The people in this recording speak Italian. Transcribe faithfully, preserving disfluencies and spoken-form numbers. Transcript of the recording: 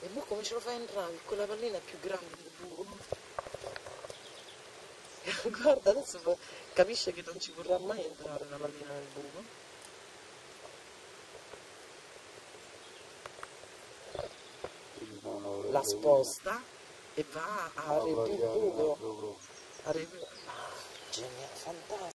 mo come ce lo fai entrare? Quella pallina è più grande del buco. Guarda, adesso capisce che non ci vorrà mai entrare una pallina nel buco. La sposta e va a riempire il buco. A riempire... Ah, geniale, fantastico.